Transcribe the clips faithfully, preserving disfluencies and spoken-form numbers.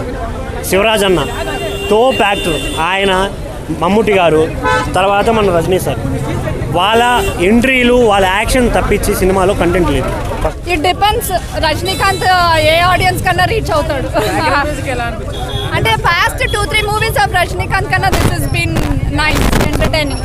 శివరాజ్ అన్న top actor ఆయన, మమ్ముటి గారు, తర్వాత మన రజనీ సార్. వాళ్ళ ఎంట్రీలు వాళ్ళ యాక్షన్ తప్పించి సినిమాలో కంటెంట్ లేదు. ఇట్ డిపెండ్స్ రజనీకాంత్ ఏ ఆడియన్స్ కన్నా రీచ్ అవుతాడు. అంటే first two three movies of Rajinikanth కన్నా this is been nice entertaining.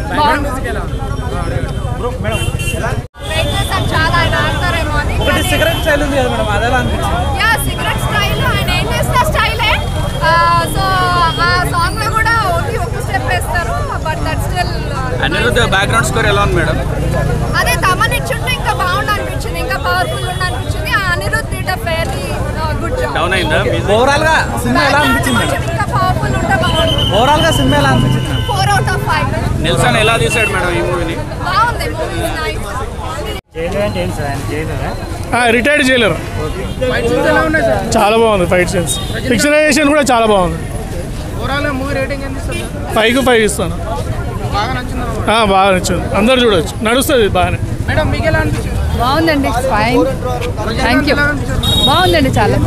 చాలా ఆయన ఆడతారేమో అని. సిగరెట్ స్టైల్ ఉంది కదా మేడం, అదే అనిపించింది. యా సిగరెట్ స్టైల్ ఆయన ఏం చేసిన స్టైలే. సో ఆ సాంగ్ లో కూడా ఓన్లీ ఒక స్టెప్ వేస్తారు. But that still Anirudh background score ఎలా ఉంది మేడం? అదే తమన్ ఇచ్చుంటే ఇంకా బాగుంది అనిపించింది, ఇంకా పవర్ఫుల్ ఉంది అనిపించింది. Anirudh did a fairly good job. Down అయిందా ఓవరాల్ గా సినిమా ఎలా అనిపించింది? ఇంకా పవర్ఫుల్ ఉంటే బాగుంది. ఓవరాల్ గా సినిమా ఎలా అనిపించింది? Four out of five. Nelson ఎలా తీసాడు మేడం ఈ మూవీని? బాగుంది, movie is nice. Retired Jailer చాలా బాగుంది. ఫైట్ సీన్స్, పిక్చరైజేషన్ కూడా చాలా బాగుంది. ఫైవ్ కు ఫైవ్ ఇస్తాను. బాగా నచ్చింది, అందరు చూడవచ్చు, నడుస్తుంది బాగానే. బాగుందండి, ఫైన్, థ్యాంక్ యూ. బాగుందండి, చాలా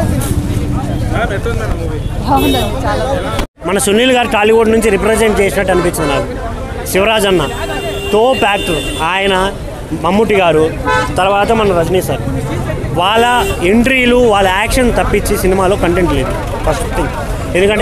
బాగుందండి, చాలా. మన సునీల్ గారు టాలీవుడ్ నుంచి రిప్రజెంట్ చేసినట్టు అనిపించింది నాకు. శివరాజ్ అన్న టోప్ యాక్టర్ ఆయన, మమ్ముటి గారు, తర్వాత మన రజనీ సార్. వాళ్ళ ఎంట్రీలు వాళ్ళ యాక్షన్ తప్పించి సినిమాలో కంటెంట్ లేదు ఫస్ట్ థింగ్. ఎందుకంటే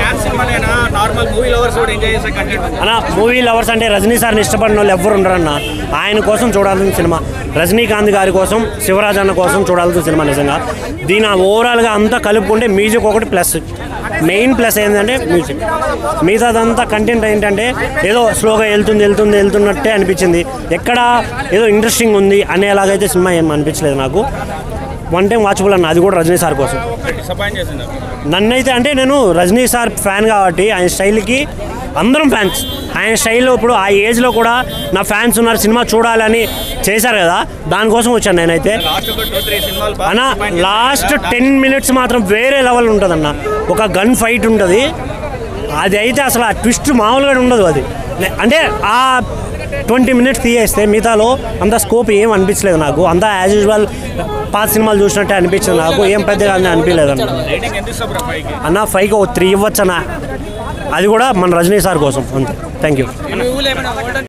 అన్న మూవీ లవర్స్ అంటే రజనీ సార్ని ఇష్టపడిన వాళ్ళు ఎవ్వరు ఉండరన్న. ఆయన కోసం చూడాల్సిన సినిమా, రజనీకాంత్ గారి కోసం, శివరాజ్ అన్న కోసం చూడాల్సిన సినిమా. నిజంగా దీని ఓవరాల్గా అంతా కలుపుకుంటే మ్యూజిక్ ఒకటి ప్లస్, మెయిన్ ప్లస్ ఏంటంటే మ్యూజిక్. మిగతాదంతా కంటెంట్ ఏంటంటే ఏదో స్లోగా వెళ్తుంది వెళ్తుంది వెళ్తున్నట్టే అనిపించింది. ఎక్కడ ఏదో ఇంట్రెస్టింగ్ ఉంది అనేలాగైతే సినిమా ఏం అనిపించలేదు నాకు. వన్ టైం వాచబుల్ అన్న, అది కూడా రజనీ సార్ కోసం. నన్నైతే అంటే నేను రజనీ సార్ ఫ్యాన్ కాబట్టి ఆయన స్టైల్కి అందరం ఫ్యాన్స్. ఆయన స్టైల్లో ఇప్పుడు ఆ ఏజ్లో కూడా నా ఫ్యాన్స్ ఉన్నారు, సినిమా చూడాలని చేశారు కదా, దానికోసం వచ్చాను నేనైతే. అన్న లాస్ట్ టెన్ మినిట్స్ మాత్రం వేరే లెవెల్ ఉంటుంది అన్న. ఒక గన్ ఫైట్ ఉంటుంది, అది అయితే అసలు ఆ ట్విస్ట్ మామూలుగా ఉండదు. అది అంటే ఆ ట్వంటీ మినిట్స్ తీయేస్తే మిగతాలో అంత స్కోప్ ఏం అనిపించలేదు నాకు. అంతా యాజ్ యూజువల్ పాత సినిమాలు చూసినట్టే అనిపించింది నాకు, ఏం పెద్దగా అనిపించలేదు అన్న. అన్న ఫైవ్కి ఒక త్రీ ఇవ్వచ్చు అన్న, అది కూడా మన రజనీ సార్ కోసం అంతే. Thank you.